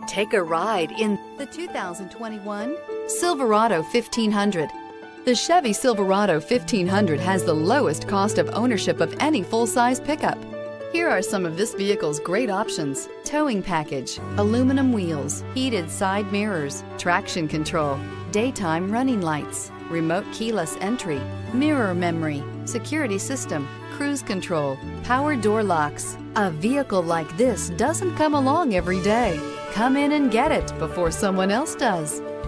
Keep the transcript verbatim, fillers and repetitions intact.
Take a ride in the two thousand twenty-one Silverado fifteen hundred. The Chevy Silverado fifteen hundred has the lowest cost of ownership of any full-size pickup. Here are some of this vehicle's great options: towing package, aluminum wheels, heated side mirrors, traction control, daytime running lights, remote keyless entry, mirror memory, security system, cruise control, power door locks. A vehicle like this doesn't come along every day. Come in and get it before someone else does.